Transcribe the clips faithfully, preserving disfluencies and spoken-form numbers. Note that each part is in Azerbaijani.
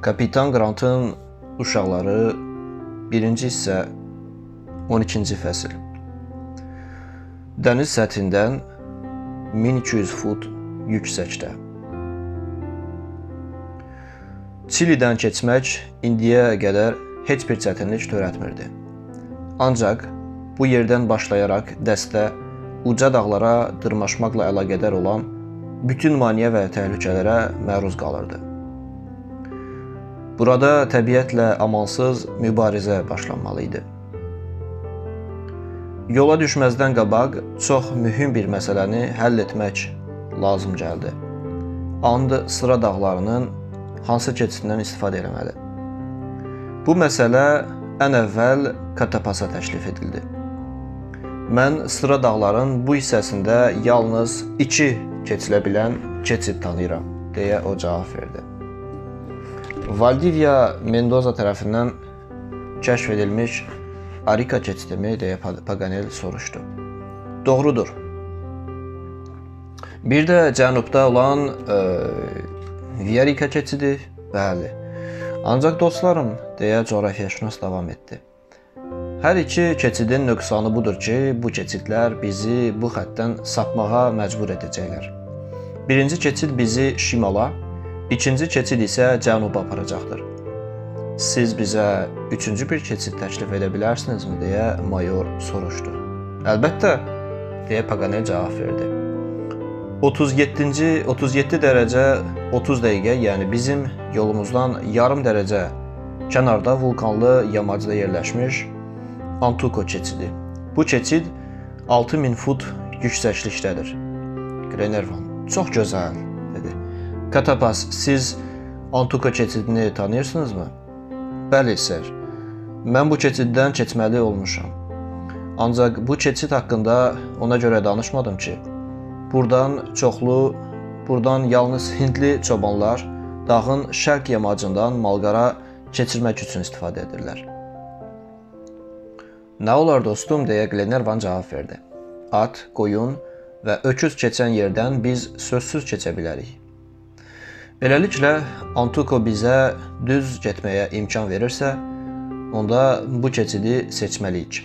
Kapitan Grantın Uşaqları birinci hissə on ikinci fəsil. Dəniz səthindən min iki yüz fut yüksəkdə. Çilidən keçmək indiyə qədər heç bir çətinlik törətmirdi. Ancaq bu yerdən başlayaraq dəstə uca dağlara dırmaşmaqla əlaqədar olan bütün maneə və təhlükələrə məruz qalırdı. Burada təbiətlə amansız mübarizə başlanmalı idi. Yola düşməzdən qabaq çox mühüm bir məsələni həll etmək lazım gəldi. And sıra dağlarının hansı keçidindən istifadə etməli? Bu məsələ ən əvvəl Katapasa təklif edildi. Mən sıra dağların bu hissəsində yalnız iki keçilə bilən keçid tanıyıram, deyə o cavab verdi. Valdivia Mendoza tərəfindən kəşf edilmiş Arica keçidimi, deyə Paganel soruşdu. Doğrudur. Bir də cənubda olan e, Viarica keçidi, bəli. Ancaq dostlarım, deyə coğrafiyaşünas davam etdi. Hər iki keçidin nöqsanı budur ki, bu keçidlər bizi bu xəttdən sapmağa məcbur edəcəklər. Birinci keçid bizi şimala, ikinci keçid isə cənuba aparacaqdır. Siz bizə üçüncü bir keçid təklif edə bilərsinizmi, deyə mayor soruşdu. Əlbəttə, deyə Paganel cavab verdi. otuz yeddinci otuz yeddi dərəcə otuz dəqiqə, yəni bizim yolumuzdan yarım dərəcə kənarda vulkanlı yamacda yerləşmiş Antuco keçidi. Bu keçid altı min fut yüksəklikdədir. Glenarvan, çox gözəl, dedi. Katapas, siz Antuco keçidini tanıyırsınızmı? Bəli, sir. Mən bu keçiddən keçməli olmuşam. Ancaq bu keçid haqqında ona görə danışmadım ki, buradan çoxlu, buradan yalnız hindli çobanlar dağın şərq yamacından malqara keçirmək üçün istifadə edirlər. Nə olar dostum, deyə Glenarvan cavab verdi. At, qoyun və öküz keçən yerdən biz sözsüz keçə bilərik. Beləliklə, Antuco bizə düz getməyə imkan verirsə, onda bu keçidi seçməliyik.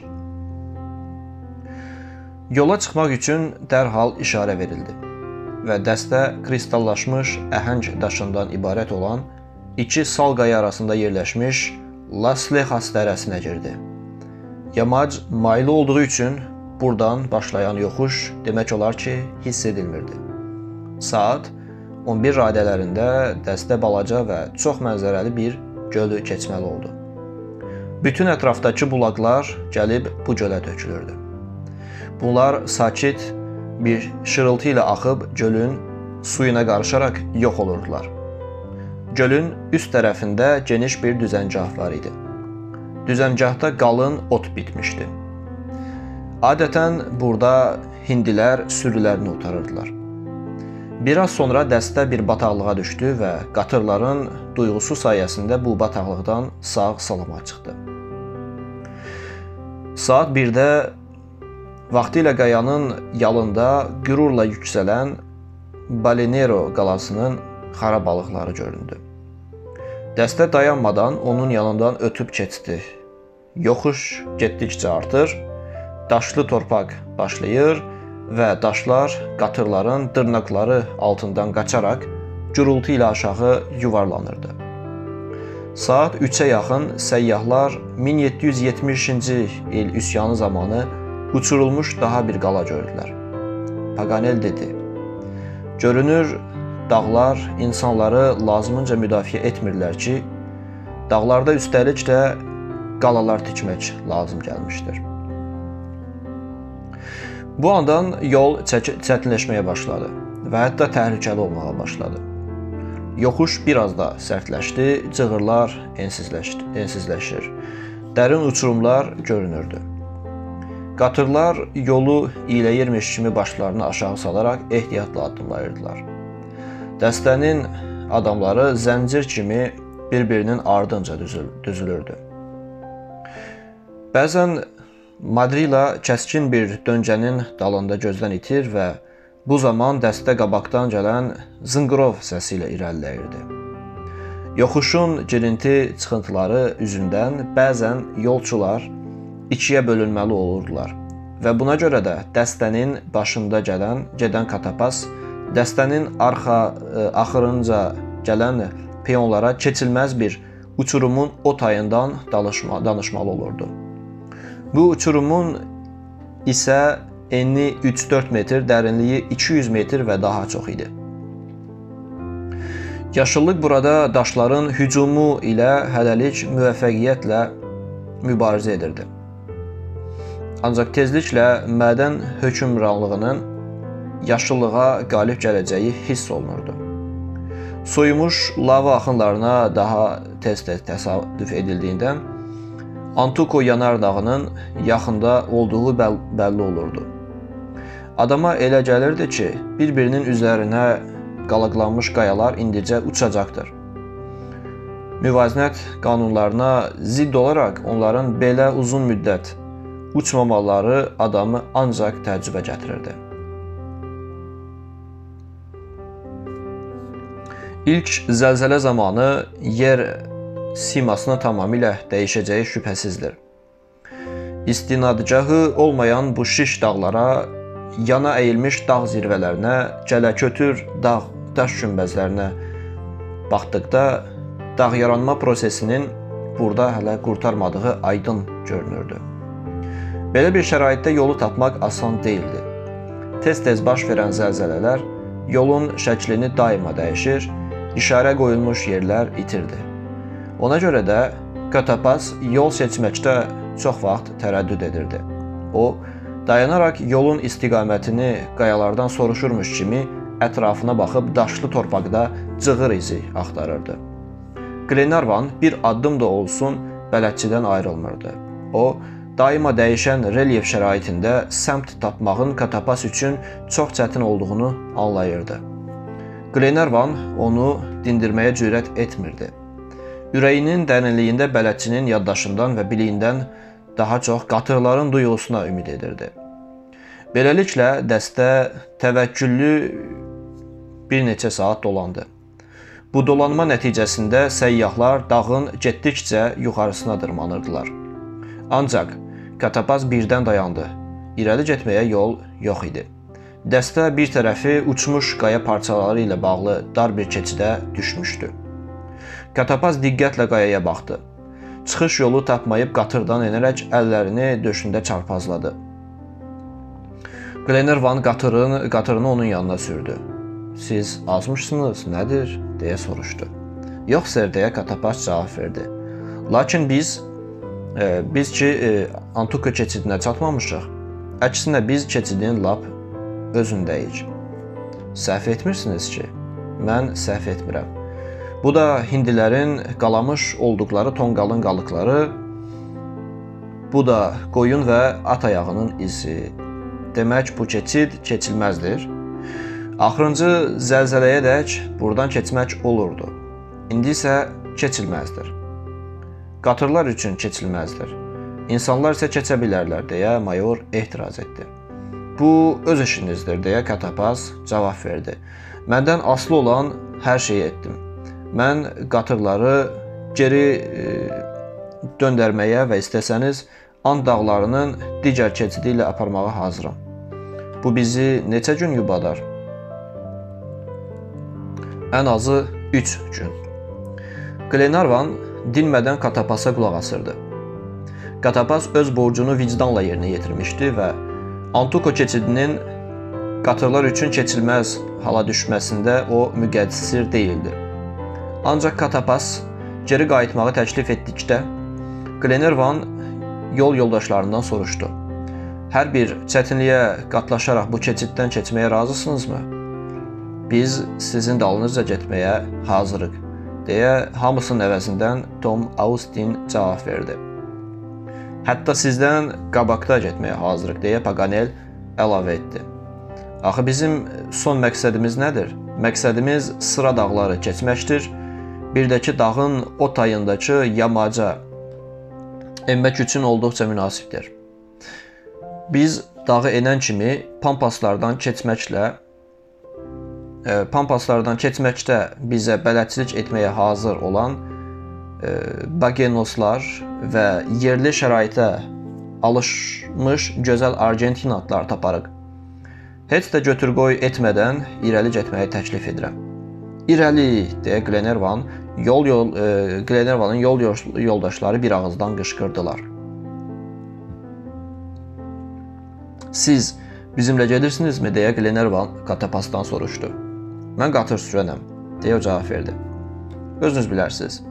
Yola çıxmaq üçün dərhal işarə verildi və dəstə kristallaşmış əhəng daşından ibarət olan iki sal qaya arasında yerləşmiş Las Lejas dərəsinə girdi. Yamac maylı olduğu üçün buradan başlayan yoxuş demək olar ki, hiss edilmirdi. Saat on bir radələrində dəstə balaca və çox mənzərəli bir gölü keçməli oldu. Bütün ətrafdakı bulaqlar gəlib bu gölə tökülürdü. Bunlar sakit bir şırıltı ilə axıb gölün suyuna qarışaraq yox olurdular. Gölün üst tərəfində geniş bir düzəngah var idi. Düzəngahda qalın ot bitmişdi. Adətən burada hindilər sürülərini otarırdılar. Biraz sonra dəstə bir bataqlığa düşdü və qatırların duyğusu sayəsində bu bataqlıqdan sağ-salamat çıxdı. Saat birdə vaxtilə qayanın yalında qürurla yüksələn Balenero qalasının xarabalıqları göründü. Dəstə dayanmadan onun yanından ötüb keçdi. Yoxuş getdikcə artır, daşlı torpaq başlayır və daşlar qatırların dırnaqları altından qaçaraq gürültü ilə aşağı yuvarlanırdı. Saat üçə yaxın səyyahlar min yeddi yüz yetmişinci il üsyanı zamanı uçurulmuş daha bir qala gördülər. Paganel dedi, görünür, dağlar insanları lazımınca müdafiə etmirlər ki, dağlarda üstəlik də qalalar tikmək lazım gəlmişdir. Bu andan yol çətinləşməyə başladı və hətta təhlükəli olmağa başladı. Yoxuş biraz da sərtləşdi, cığırlar ensizləşir, dərin uçurumlar görünürdü. Qatırlar yolu iyləyirmiş kimi başlarını aşağı salaraq ehtiyatla addımlayırdılar. Dəstənin adamları zəncir kimi bir-birinin ardınca düzülürdü. Bəzən Madrila kəskin bir döncənin dalında gözdən itir və bu zaman dəstə qabaqdan gələn zınqırov səsi ilə irəliləyirdi. Yoxuşun girinti çıxıntıları üzündən bəzən yolçular ikiyə bölünməli olurdular və buna görə də dəstənin başında gələn, gedən katapaz dəstənin arxa axırınca gələn piyonlara keçilməz bir uçurumun o tayından danışma, danışmalı olurdu. Bu uçurumun isə eni üç dörd metr, dərinliyi iki yüz metr və daha çox idi. Yaşıllıq burada daşların hücumu ilə hələlik müvəffəqiyyətlə mübarizə edirdi. Ancaq tezliklə mədən hökmranlığının yaşıllığa qalib gələcəyi hiss olunurdu. Soyumuş lava axınlarına daha tez-tez təsadüf edildiyindən Antuko yanardağının yaxında olduğu bəl bəlli olurdu. Adama elə gəlirdi ki, bir-birinin üzərinə qalaqlanmış qayalar indicə uçacaqdır. Müvazinət qanunlarına zidd olaraq onların belə uzun müddət uçmamaları adamı ancaq təəccübə gətirirdi. İlk zəlzələ zamanı yer simasını tamamilə dəyişəcəyi şübhəsizdir. İstinadgahı olmayan bu şiş dağlara, yana əyilmiş dağ zirvələrinə, cələkötür dağ daş günbəzlərinə baxdıqda dağ yaranma prosesinin burada hələ qurtarmadığı aydın görünürdü. Belə bir şəraitdə yolu tapmaq asan deyildi. Tez-tez baş verən zəlzələlər yolun şəklini daima dəyişir, işarə qoyulmuş yerlər itirdi. Ona görə də katapaz yol seçməkdə çox vaxt tərəddüd edirdi. O, dayanaraq yolun istiqamətini qayalardan soruşurmuş kimi ətrafına baxıb daşlı torpaqda cığır izi axtarırdı. Glenarvan bir addım da olsun bələdçidən ayrılmırdı. O, daima dəyişən relyef şəraitində səmt tapmağın katapaz üçün çox çətin olduğunu anlayırdı. Glenarvan onu dindirməyə cürət etmirdi. Ürəyinin dərinliyində bələdçinin yaddaşından və biliyindən daha çox qatırların duyğusuna ümid edirdi. Beləliklə, dəstə təvəkküllü bir neçə saat dolandı. Bu dolanma nəticəsində səyyahlar dağın getdikcə yuxarısına dırmanırdılar. Ancaq katapaz birdən dayandı. İrəli getməyə yol yox idi. Dəstə bir tərəfi uçmuş qaya parçaları ilə bağlı dar bir keçidə düşmüşdü. Katapaz diqqətlə qayaya baxdı. Çıxış yolu tapmayıb qatırdan enərək əllərini döşündə çarpazladı. Glenarvan qatırını, qatırını onun yanına sürdü. "Siz azmışsınız, nədir?" deyə soruşdu. "Yox, ser," deyə katapaz cavab verdi. "Lakin biz, e, biz ki e, Antuko keçidinə çatmamışıq. Əksinə biz keçidin lap özündəyik." "Səhv etmirsiniz ki, mən səhv etmirəm. Bu da hindilərin qalamış olduqları tonqalın qalıqları, bu da qoyun və at ayağının izi. Demək, bu keçid keçilməzdir. Axırıncı zəlzələyə-dək buradan keçmək olurdu. İndi isə keçilməzdir. Qatırlar üçün keçilməzdir. İnsanlar isə keçə bilərlər," deyə mayor etiraz etdi. "Bu öz işinizdir," deyə katapaz cavab verdi. "Məndən asılı olan hər şeyi etdim. Mən qatırları geri e, döndərməyə və istəsəniz And dağlarının digər keçidi ilə aparmağa hazıram. Bu bizi neçə gün yubadar?" "Ən azı üç gün." Glenarvan dinmədən katapaza qulaq asırdı. Katapaz öz borcunu vicdanla yerinə yetirmişdi və Antuko keçidinin qatırlar üçün keçilməz hala düşməsində o müqəssir deyildi. Ancaq katapaz geri qayıtmağı təklif etdikdə Glenarvan yol yoldaşlarından soruşdu. "Hər bir çətinliyə qatlaşaraq bu keçiddən keçməyə razısınızmı?" "Biz sizin dalınızca getməyə hazırıq," deyə hamısının əvəzindən Tom Austin cavab verdi. "Hətta sizdən qabaqda getməyə hazırıq," deyə Paganel əlavə etdi. "Axı bizim son məqsədimiz nədir? Məqsədimiz sıra dağları keçməkdir. Bir də ki, dağın o tayındakı yamaca enmək üçün olduqca münasibdir. Biz dağı enən kimi pampaslardan keçməklə pampaslardan keçməkdə bizə bələdçilik etməyə hazır olan bagenoslar və yerli şəraitə alışmış gözəl argentinatlar taparıq. Heç də götür-qoy etmədən irəli getməyi təklif edirəm. İrəli, deyə Glenarvan, yol yol e, Glenarvanın yol yoldaşları bir ağızdan qışqırdılar. Siz bizimlə gedirsinizmi, deyə Glenarvan Katapasdan soruşdu. Mən qatır sürənəm, deyə o cavab verdi. Özünüz bilərsiniz.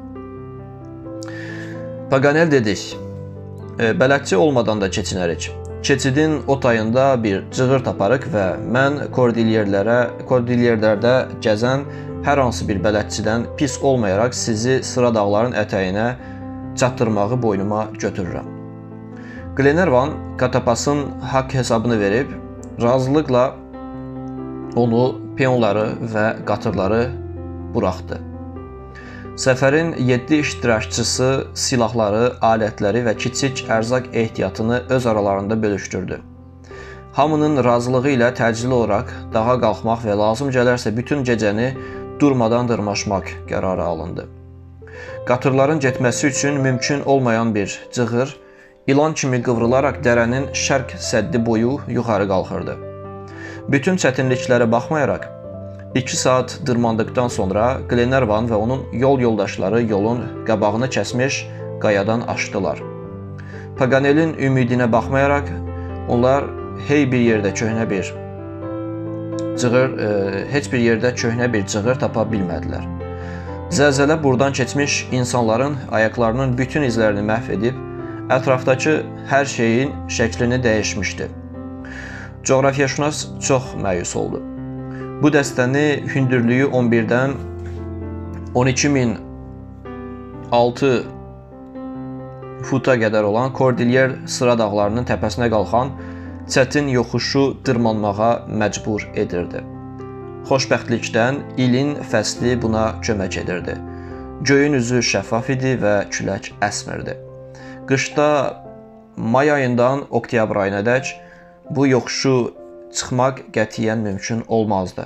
Paganel dedik, e, bələdçi olmadan da keçinərik. Keçidin o tayında bir cığır taparıq və mən kordilyerlərə, kordilyerlərdə gəzən hər hansı bir bələdçidən pis olmayaraq sizi sıra dağların ətəyinə çatdırmağı boynuma götürürəm. Glenarvan Katapasın haqq hesabını verib, razılıqla onu, piyonları və qatırları buraxdı. Səfərin yeddi iştirakçısı silahları, alətləri və kiçik ərzaq ehtiyatını öz aralarında bölüşdürdü. Hamının razılığı ilə təcili olaraq dağa qalxmaq və lazım gələrsə bütün gecəni durmadan dırmaşmaq qərarı alındı. Qatırların getməsi üçün mümkün olmayan bir cığır, ilan kimi qıvrılaraq dərənin şərq səddi boyu yuxarı qalxırdı. Bütün çətinliklərə baxmayaraq, İki saat dırmandıqdan sonra Glenarvan və onun yol yoldaşları yolun qabağını kəsmiş qayadan aşdılar. Paganelin ümidinə baxmayaraq, onlar hey bir yerdə köhnə bir cığır, e, heç bir yerdə köhnə bir cığır tapa bilmədilər. Zəlzələ buradan keçmiş insanların ayaqlarının bütün izlərini məhv edib, ətrafdakı hər şeyin şəklini dəyişmişdi. Coğrafiyaşünas çox məyus oldu. Bu dəstəni hündürlüyü on birdən on iki min altı futa qədər olan Kordilyer sıra dağlarının təpəsinə qalxan çətin yoxuşu dırmanmağa məcbur edirdi. Xoşbəxtlikdən ilin fəsli buna kömək edirdi. Göyün üzü şəffaf idi və külək əsmirdi. Qışda may ayından oktyabr ayınadək bu yoxuşu çıxmaq qətiyyən mümkün olmazdı.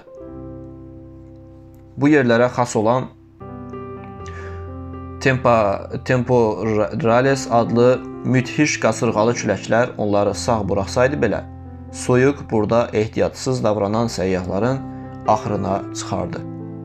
Bu yerlərə xas olan Temporales adlı müthiş qasırğalı küləklər onları sağ buraxsaydı belə, soyuq burada ehtiyatsız davranan səyyahların axırına çıxardı.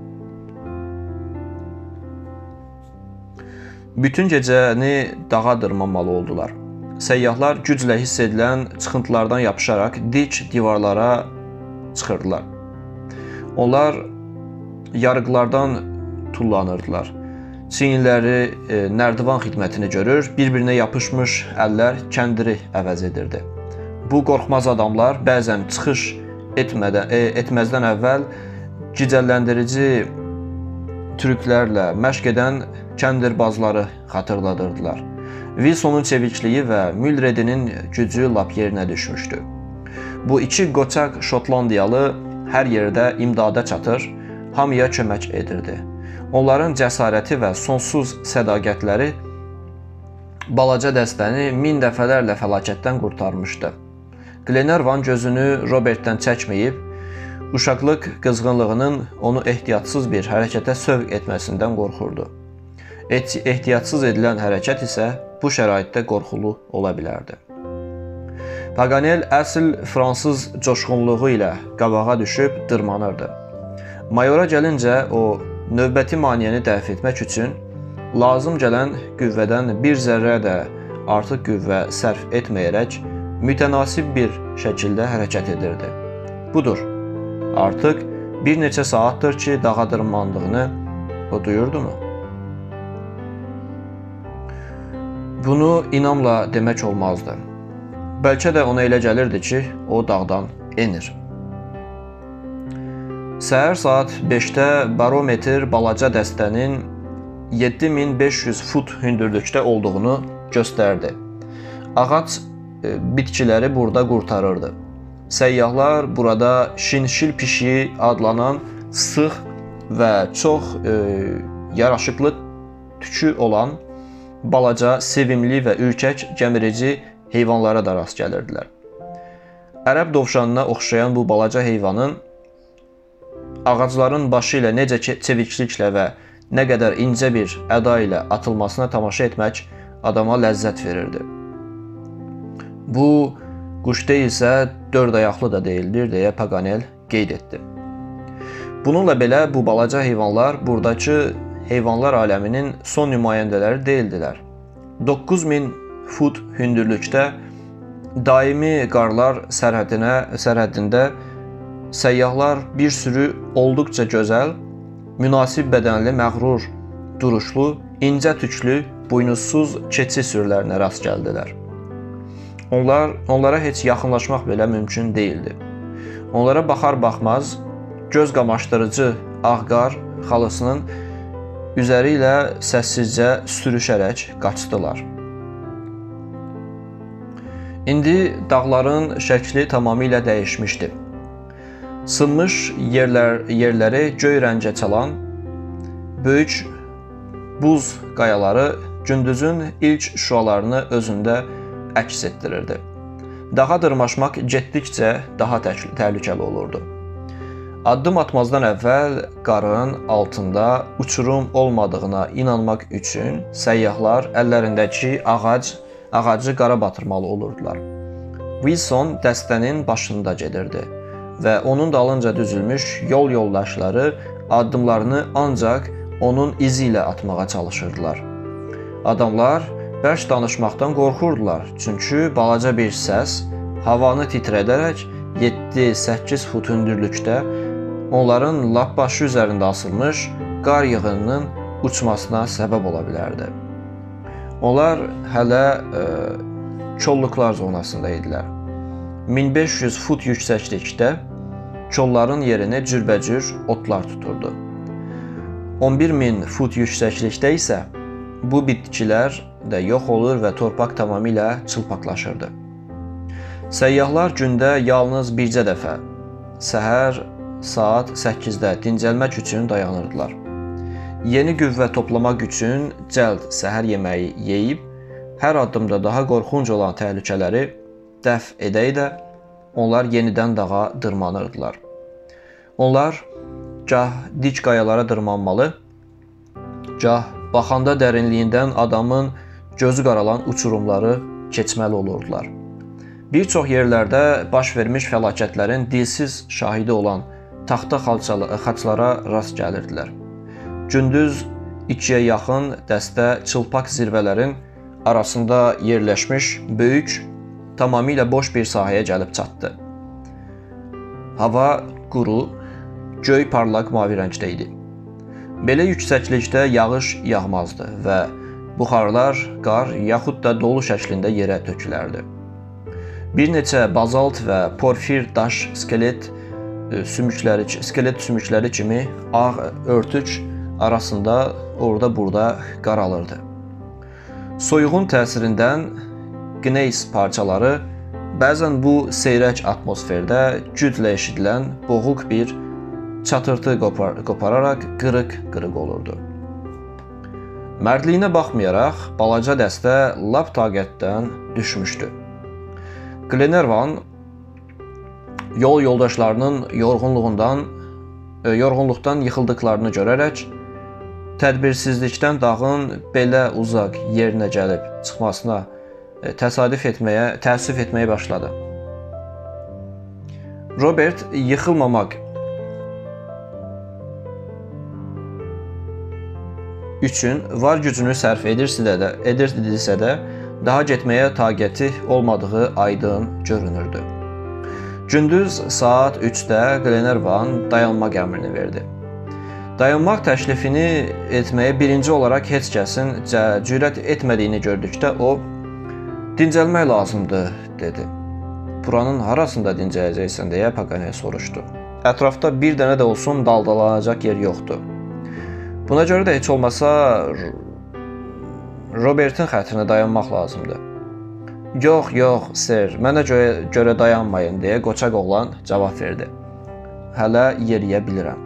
Bütün gecəni dağa dırmanmalı oldular. Səyyahlar güclə hiss edilən çıxıntılardan yapışaraq dik divarlara çıxırdılar. Onlar yarıqlardan tullanırdılar. Çiyinləri e, nərdivan xidmətini görür, bir-birinə yapışmış əllər kəndiri əvəz edirdi. Bu qorxmaz adamlar bəzən çıxış etmədən, e, etməzdən əvvəl gicəlləndirici trüklərlə məşq edən kəndirbazları xatırladırdılar. Wilsonun çevikliyi və Mülredinin gücü lap yerinə düşmüşdü. Bu iki qoçaq Şotlandiyalı hər yerdə imdada çatır, hamıya kömək edirdi. Onların cəsarəti və sonsuz sədaqətləri balaca dəstəni min dəfələrlə fəlakətdən qurtarmışdı. Glenarvan gözünü Robertdən çəkməyib, uşaqlıq qızğınlığının onu ehtiyatsız bir hərəkətə sövq etməsindən qorxurdu. Ehtiyatsız edilən hərəkət isə bu şəraitdə qorxulu ola bilərdi. Paganel əsl fransız coşğunluğu ilə qabağa düşüb dırmanırdı. Mayora gəlincə o, növbəti maneəni dəf etmək üçün lazım gələn qüvvədən bir zərrə də artıq qüvvə sərf etməyərək mütənasib bir şəkildə hərəkət edirdi. Budur, artıq bir neçə saatdır ki, dağa dırmandığını o duyurdumu? Bunu inamla demək olmazdı. Bəlkə də ona elə gəlirdi ki, o dağdan enir. Səhər saat beşdə barometr balaca dəstənin yeddi min beş yüz fut hündürlükdə olduğunu göstərdi. Ağac e, bitkiləri burada qurtarırdı. Səyyahlar burada şinşil pişiyi adlanan sıx və çox e, yaraşıqlı tükü olan balaca, sevimli və ürkək gəmirici heyvanlara da rast gəlirdilər. Ərəb dovşanına oxşayan bu balaca heyvanın ağacların başı ilə necə çevikliklə və nə qədər incə bir əda ilə atılmasına tamaşa etmək adama ləzzət verirdi. Bu quş deyilsə dörd ayaqlı da deyildir, deyə Paganel qeyd etdi. Bununla belə bu balaca heyvanlar buradakı heyvanlar aləminin son nümayəndələri deyildilər. doqquz min fut hündürlükdə daimi qarlar sərhədinə, sərhədində səyyahlar bir sürü olduqca gözəl, münasib bədənli, məğrur, duruşlu, incə tüklü, buynuzsuz keçi sürülərinə rast gəldilər. Onlar, onlara heç yaxınlaşmaq belə mümkün değildi. Onlara baxar-baxmaz, göz qamaşdırıcı ağ qar xalısının üzəri ilə səssizcə sürüşərək qaçdılar. İndi dağların şəkli tamamilə dəyişmişdi. Sınmış yerlər, yerləri göy rəngə çalan böyük buz qayaları gündüzün ilk şüalarını özündə əks etdirirdi. Dağa dırmaşmaq getdikcə daha təhlükəli olurdu. Addım atmazdan əvvəl qarın altında uçurum olmadığına inanmaq üçün səyyahlar əllərindəki ağac, ağacı qara batırmalı olurdular. Wilson dəstənin başında gedirdi və onun dalınca düzülmüş yol yoldaşları addımlarını ancaq onun izi ilə atmağa çalışırdılar. Adamlar bərk danışmaqdan qorxurdular, çünki balaca bir səs havanı titrədərək yeddi səkkiz fut hündürlükdə onların lap başı üzərində asılmış qar yığınının uçmasına səbəb ola bilərdi. Onlar hələ e, kolluqlar zonasında idilər. min beş yüz fut yüksəklikdə kolların yerini cürbəcür otlar tuturdu. on bir min fut yüksəklikdə isə bu bitkilər də yox olur və torpaq tamamilə çılpaqlaşırdı. Səyyahlar gündə yalnız bircə dəfə səhər saat səkkizdə dincəlmək üçün dayanırdılar. Yeni qüvvə toplamaq üçün cəld səhər yeməyi yeyib, hər addımda daha qorxunc olan təhlükələri dəf edə-edə onlar yenidən dağa dırmanırdılar. Onlar gah dik qayalara dırmanmalı, gah baxanda dərinliyindən adamın gözü qaralan uçurumları keçməli olurdular. Bir çox yerlərdə baş vermiş fəlakətlərin dilsiz şahidi olan taxta xaçlara rast gəlirdilər. Gündüz ikiyə yaxın dəstə çılpaq zirvələrin arasında yerləşmiş böyük, tamamilə boş bir sahəyə gəlib çatdı. Hava quru, göy parlaq mavi rəngdə idi. Belə yüksəklikdə yağış yağmazdı və buxarlar, qar yaxud da dolu şəklində yerə tökülərdi. Bir neçə bazalt və porfir daş skelet sümükləri, skelet sümükləri kimi ağ örtük arasında orada-burada qaralırdı. Soyuğun təsirindən qneys parçaları bəzən bu seyrək atmosferdə güclə eşidilən boğuq bir çatırtı qopar qopararaq qırıq-qırıq olurdu. Mərdliyinə baxmayaraq, balaca dəstə lap taqətdən düşmüşdü. Glenarvan yol yoldaşlarının yorğunluğundan, yorğunluqdan yıxıldıqlarını görərək, tədbirsizlikdən dağın belə uzaq yerinə gəlib çıxmasına təsadüf etməyə, təəssüf etməyə başladı. Robert yıxılmamaq üçün var gücünü sərf edirsə də, edirsə də daha getməyə taqəti olmadığı aydın görünürdü. Gündüz saat üçdə Glenarvan dayanmaq əmrini verdi. Dayanmaq təklifini etməyə birinci olaraq heç kəsin cürət etmədiyini gördükdə o, "Dincəlmək lazımdır," dedi. "Buranın harasında dincələcəksən?" deyə Paganel soruşdu. "Ətrafda bir dənə də olsun daldalanacaq yer yoxdur. Buna görə də heç olmasa Robertin xətrinə dayanmaq lazımdır." "Yox, yox, ser, mənə görə, görə dayanmayın," deyə qoçaq oğlan cavab verdi. "Hələ yeriyə bilirəm."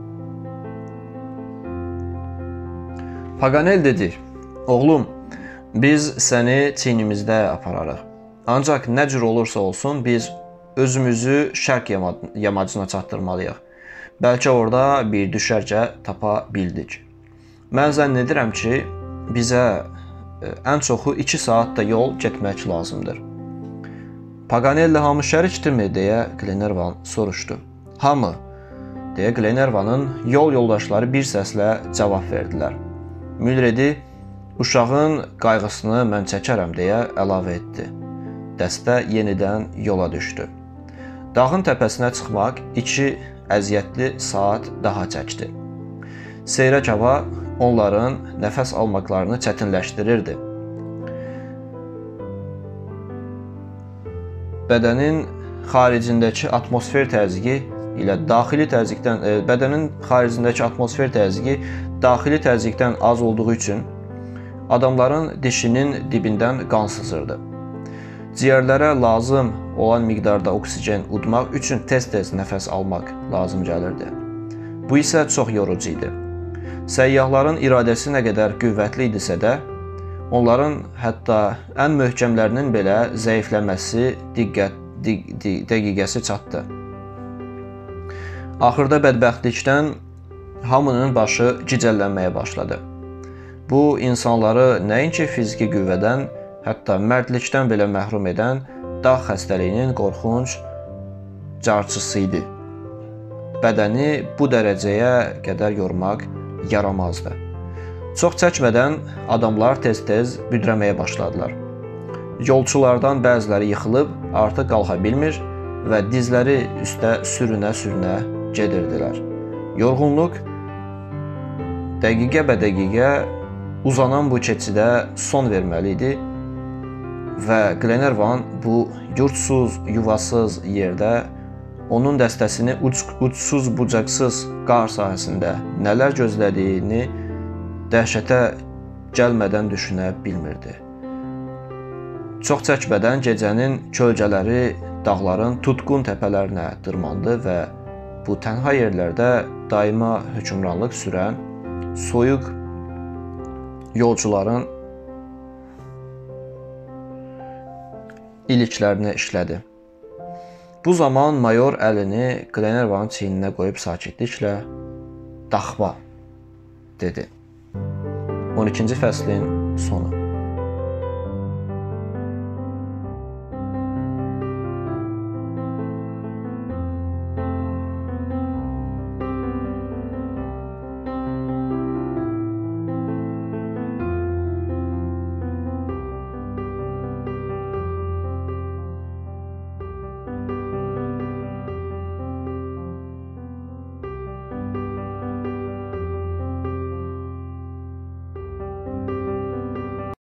Paganel dedi, "Oğlum, biz səni çiynimizdə apararıq. Ancaq nə cür olursa olsun biz özümüzü şərq yamacına çatdırmalıyıq. Bəlkə orada bir düşərgə tapa bildik. Mən zənn edirəm ki, bizə ən çoxu iki saat da yol getmək lazımdır. Paganelli hamı şərikdirmi, deyə Glenarvan soruşdu. Hamı, deyə Glenarvanın yol yoldaşları bir səslə cavab verdilər. Mülredi, uşağın qayğısını mən çəkərəm, deyə əlavə etdi. Dəstə yenidən yola düşdü. Dağın təpəsinə çıxmaq iki əziyyətli saat daha çəkdi. Seyrək hava onların nəfəs almaqlarını çətinləşdirirdi. Bədənin xaricindəki atmosfer təzyiqi ilə daxili təzyiqdən e, bədənin xaricindəki atmosfer təzyiqi daxili təzyiqdən az olduğu üçün adamların dişinin dibindən qan sızırdı. Ciyərlərə lazım olan miqdarda oksigen udmaq üçün tez-tez nəfəs almaq lazım gəlirdi. Bu isə çox yorucu idi. Səyyahların iradəsi nə qədər qüvvətli idisə də, onların hətta ən möhkəmlərinin belə zəifləməsi diqqət, di, di, dəqiqəsi çatdı. Axırda bədbəxtlikdən hamının başı gicəllənməyə başladı. Bu, insanları nəinki fiziki qüvvədən, hətta mərdlikdən belə məhrum edən dağ xəstəliyinin qorxunc carçısı idi. Bədəni bu dərəcəyə qədər yormaq yaramazdı. Çox çəkmədən adamlar tez-tez büdrəməyə başladılar. Yolçulardan bəziləri yıxılıb, artıq qalxa bilmir və dizləri üstə sürünə-sürünə gedirdilər. Yorğunluq dəqiqə bə dəqiqə uzanan bu keçidə son verməli idi və Glenarvan bu yurdsuz, yuvasız yerdə onun dəstəsini uçsuz bucaqsız qar sahəsində nələr gözlədiyini dəhşətə gəlmədən düşünə bilmirdi. Çox çəkmədən gecənin kölgələri dağların tutqun təpələrinə dırmandı və bu tənha yerlərdə daima hökmranlıq sürən soyuq yolcuların iliklərinə işlədi. Bu zaman mayor əlini Glenarvanın çiyninə qoyub sakitliklə "Daxma" dedi. on ikinci fəslin sonu.